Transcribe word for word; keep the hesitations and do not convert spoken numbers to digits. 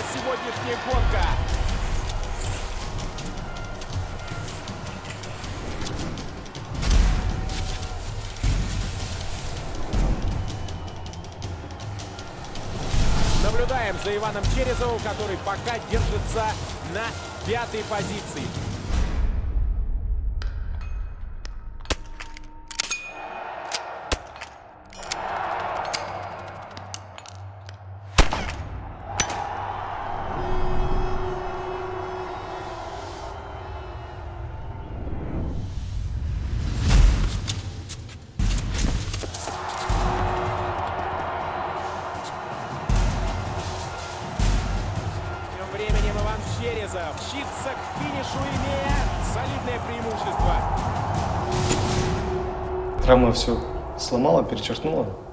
сегодняшняя гонка. Наблюдаем за Иваном Черезовым, который пока держится на пятой позиции. Временем Иван Черезов мчится к финишу, имея солидное преимущество. Травма все сломала, перечеркнула.